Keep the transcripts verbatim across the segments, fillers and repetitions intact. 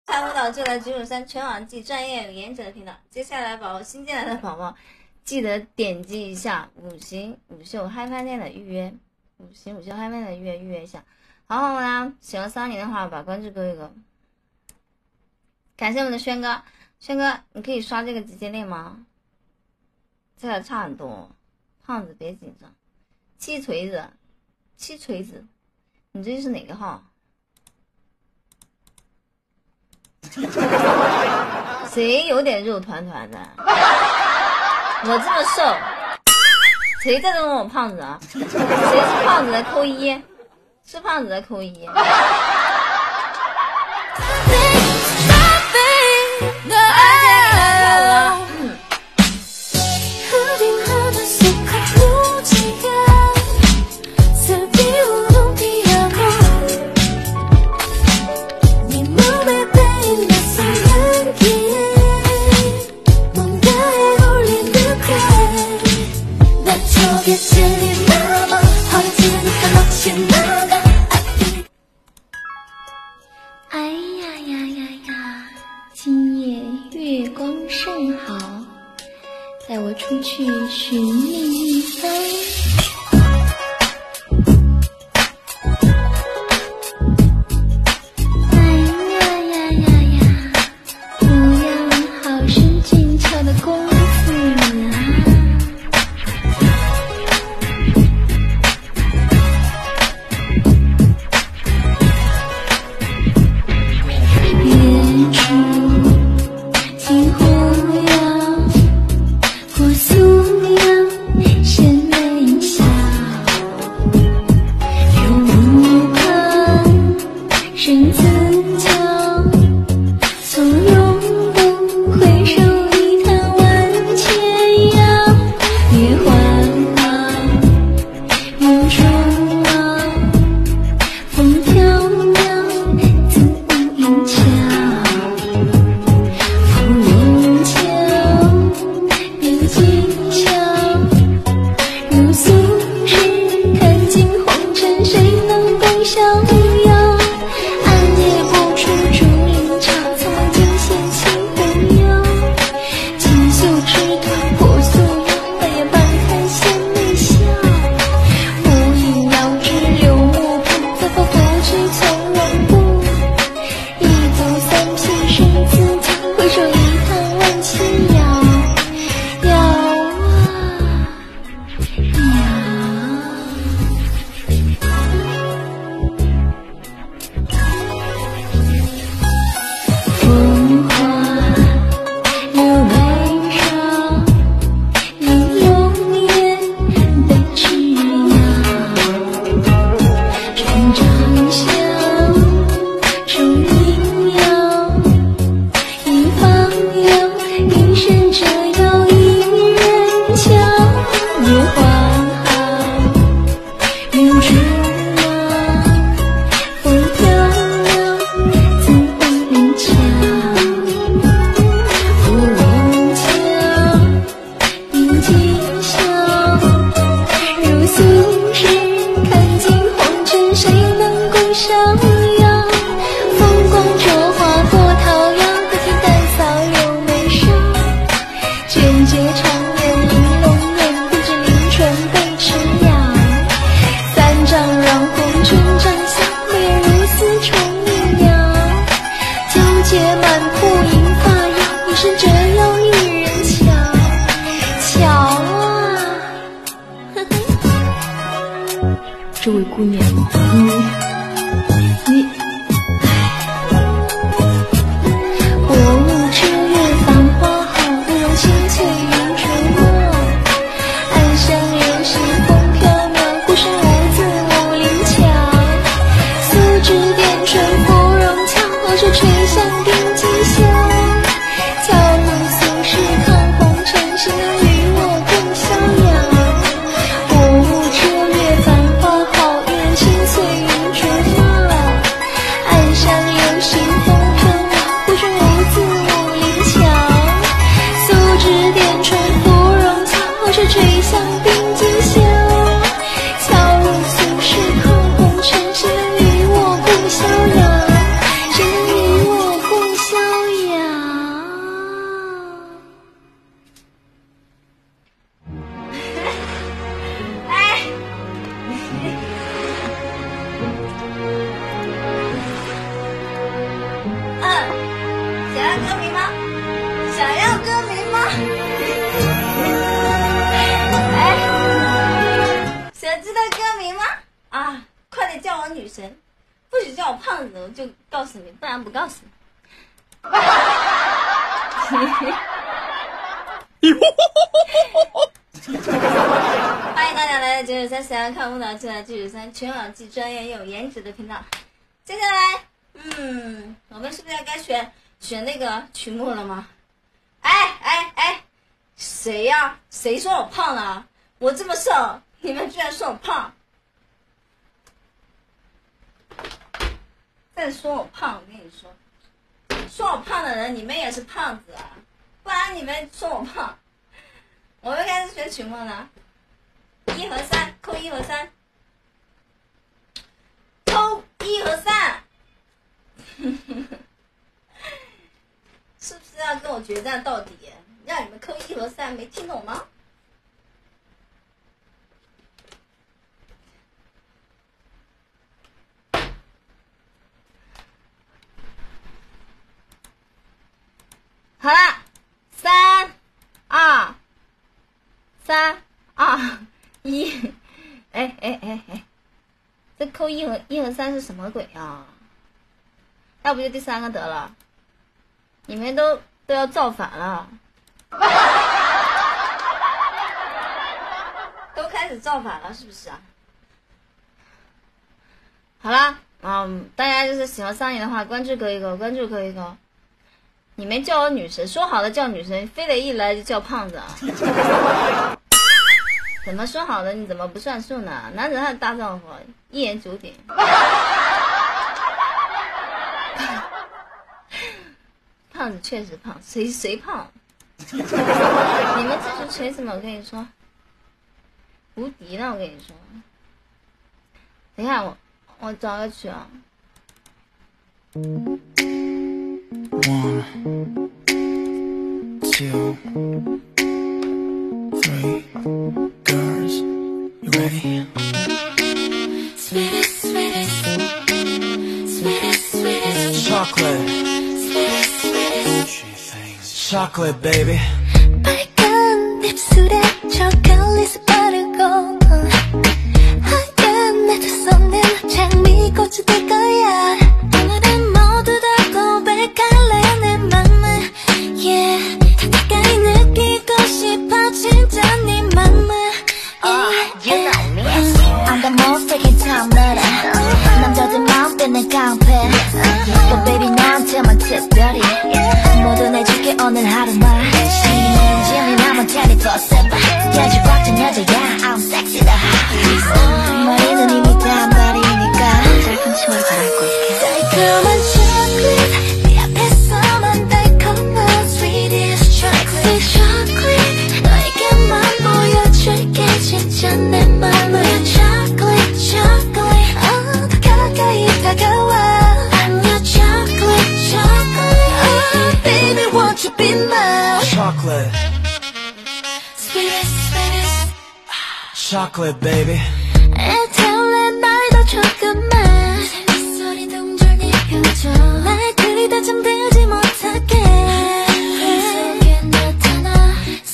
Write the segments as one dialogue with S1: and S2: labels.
S1: 看舞蹈就来九九三全网既专业有颜值的频道。接下来宝宝新进来的宝宝，记得点击一下五行午秀嗨饭店的预约，五行午秀嗨饭店的预约预约一下。好好啦，喜欢骚年的话把关注勾一勾。感谢我们的轩哥，轩哥你可以刷这个直接练吗？这个差很多，胖子别紧张。七锤子，七锤子，你这是哪个号？谁有点肉团团的？我这么瘦，谁在这问我胖子啊？谁是胖子的扣一，是胖子的扣一。
S2: 哎呀呀呀呀！今夜月光甚好，带我出去寻觅一番。哎呀呀呀呀！不要好生俊俏的功夫啊！这位姑娘，你你，薄雾遮月繁花好，不容青翠云垂墨。暗香流溪风飘渺，孤身无字武林桥。素指点春芙蓉俏，傲手垂香定几袖。桥路俗世看红尘，谁能与我共逍遥？薄雾遮月繁花好，一人青翠云垂墨。暗香流溪风飘渺，孤身无字武林桥。素指点春芙蓉俏，傲手垂香定几袖。桥路俗世看红尘，谁能与我共逍遥？谁能与我共逍
S1: 要歌名吗？想要歌名吗？哎，想知道歌名吗？啊，快点叫我女神，不许叫我胖子，我就告诉你，不然不告诉你。欢迎大家来到九九三想要看舞蹈，就来九九三全网既专业又有颜值的频道。接下来，嗯，我们是不是要该选选那个曲目了吗？哎哎哎，谁呀？谁说我胖了？我这么瘦，你们居然说我胖！再说我胖，我跟你说，说我胖的人，你们也是胖子啊！不然你们说我胖。我们开始选曲目了，一和三，扣一和三，扣一和三，是不是要跟我决战到底？让你们扣一和三，没听懂吗？好了，三二。三二一，哎哎哎哎，这扣一和一和三是什么鬼啊？要不就第三个得了，你们都都要造反了，都开始造反了，是不是啊？好了，嗯，大家就是喜欢桑尼的话，关注扣一扣，关注扣一扣。你们叫我女神，说好的叫女神，非得一来就叫胖子啊！怎么说好的？你怎么不算数呢？男子汉大丈夫，一言九鼎。胖子确实胖，谁谁胖？你们这是锤子们，我跟你说，无敌了！我跟你说，等一下我我找个曲啊。
S3: One, two, three, girls, you ready?
S2: Sweetest, sweetest, sweetest, sweetest,
S3: Chocolate,
S2: sweetest, sweetest.
S3: she thinks chocolate, baby.
S2: 빨간 입술에 초콜릿을 바르고 하얀 내 두 손엔 장미꽃이 될 거야. 오늘은 모두 다 고백할래 내 맘을. Yeah, 더 가까이 느끼고 싶어 진짜 네 맘을. Yeah, you know me. I'm the most taking time 너라. 남자들 마음 뺏는 깡패. But baby 너한테만 특별히 모두 내줄게 오늘 하루만. 지금 나만 twenty-four seven. 야주 꽉찬 여자야 I'm sexy the hottest. 머리는 이미 단발이니까 짧은 치마를 갈아입고 있게. 달콤한 chocolate 네 앞에서만 달콤한 sweetest chocolate chocolate 너에게만 보여줄게 진짜 내 맘을. chocolate chocolate 어, 더 가까이 다가와. I'm your chocolate chocolate oh, baby won't you be mine.
S3: Chocolate,
S2: sweetest sweetest
S3: chocolate, baby.
S2: 애타올라 날 더 조금만. 새 소리 동전의 표정 날 들이다 잠들지 못하게. 이 속에 나타나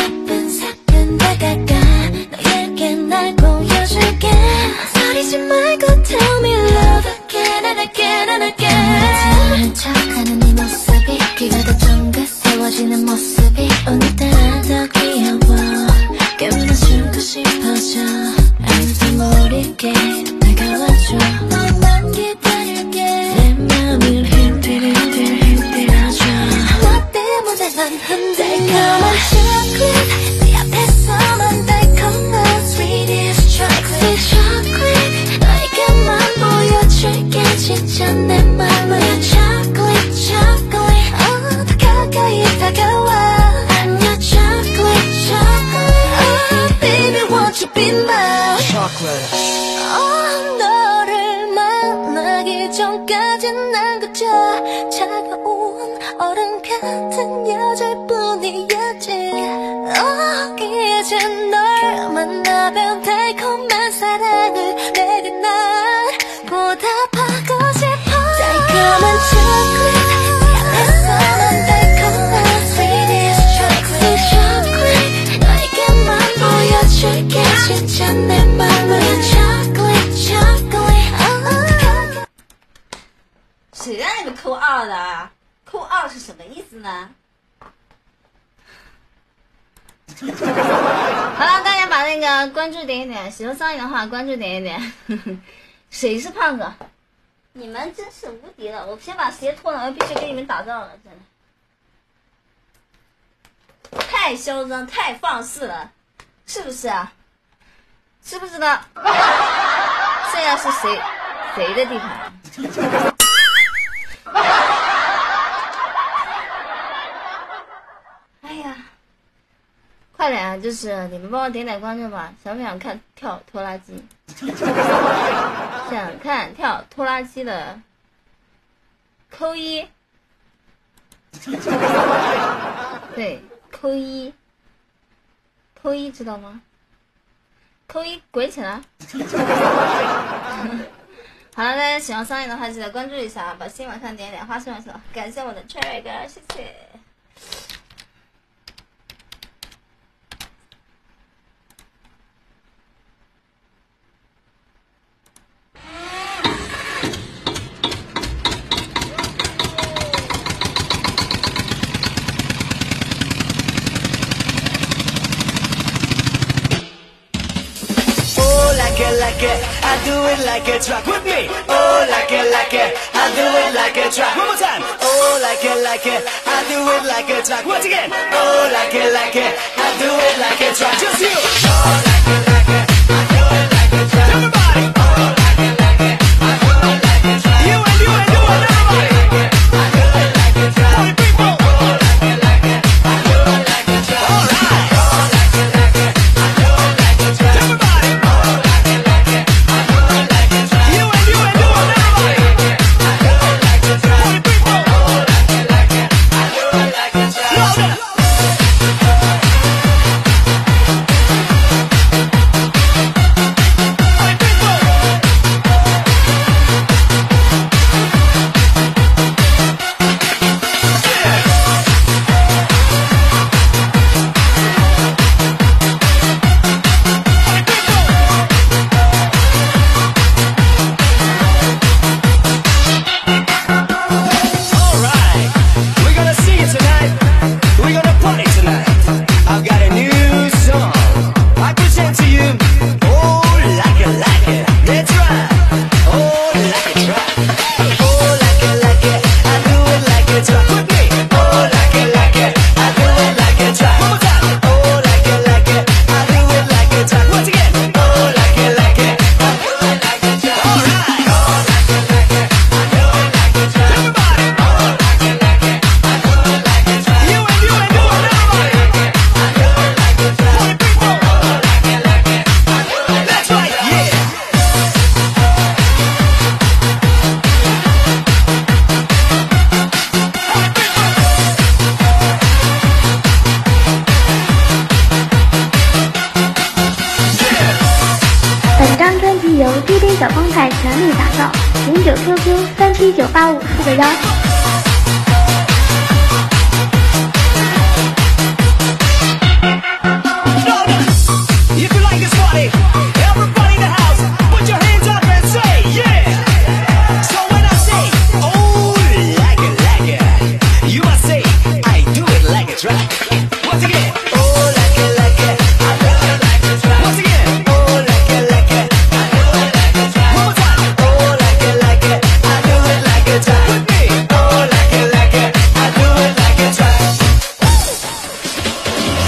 S2: 사뿐사뿐 다가가 너에게 날 보여줄게. 소리지 말고 tell me love again and again and again. 척하는 네 모습이 귀가 더 쫑긋 세워지는 모습이 오늘따라 더 귀여워. 깨물어주고 싶어져. 아무도 모르게 다가와줘. 너만 기다릴게. 내 맘을 흔들흔들 흔들어줘. 너 때문에 난 흔들려. 달콤한 chocolate 네 앞에서만 달콤한 sweetest chocolate chocolate 너에게만 보여줄게 진짜 내 맘을. chocolate chocolate 어, 더 가까이 다가와. I'm your chocolate chocolate oh, baby won't you be mine.
S3: Chocolate,
S2: 어, 너를 만나기 전까진 난 그저 차가운 얼음 같은 여자일 뿐이었지. 어, 이제 널 만나면 달콤한 사랑을 내게 날 보답하고 싶어. 달콤한 chocolate 네 앞에서만 달
S1: 道是什么意思呢？好了，大家把那个关注点一点，喜欢桑影的话关注点一点。谁是胖哥？你们真是无敌了！我先把鞋脱了，我必须给你们打造了，真的太嚣张、太放肆了，是不是啊？知不知道？现在是谁谁的地盘？哎呀！快点啊！就是你们帮我点点关注吧，想不想看跳拖拉机？想看跳拖拉机的扣一，对，扣一，扣一知道吗？扣一滚起来！好了，大家喜欢桑影的话记得关注一下，把新往上点点，花式往上，感谢我的 Cherry 哥，谢谢。
S3: Like it, I do it like a track with me. Oh, like it, like it, I do it like a track. One more time. Oh, like it, like it, I do it like a track. Once again. Oh, like it, like it, I do it like a track. Just you. Oh, like it, like it, I do it like a track. Everybody. Oh, like it, like it, I do it like a track. You and you and you and everybody. I do it like a track. All the people. Oh, like it, like it, I do it like a track. All right. Oh, like it, like it, I do it like a track. Everybody.
S2: 由 D J 小方太全力打造，零九 Q Q 三七九八五四个幺。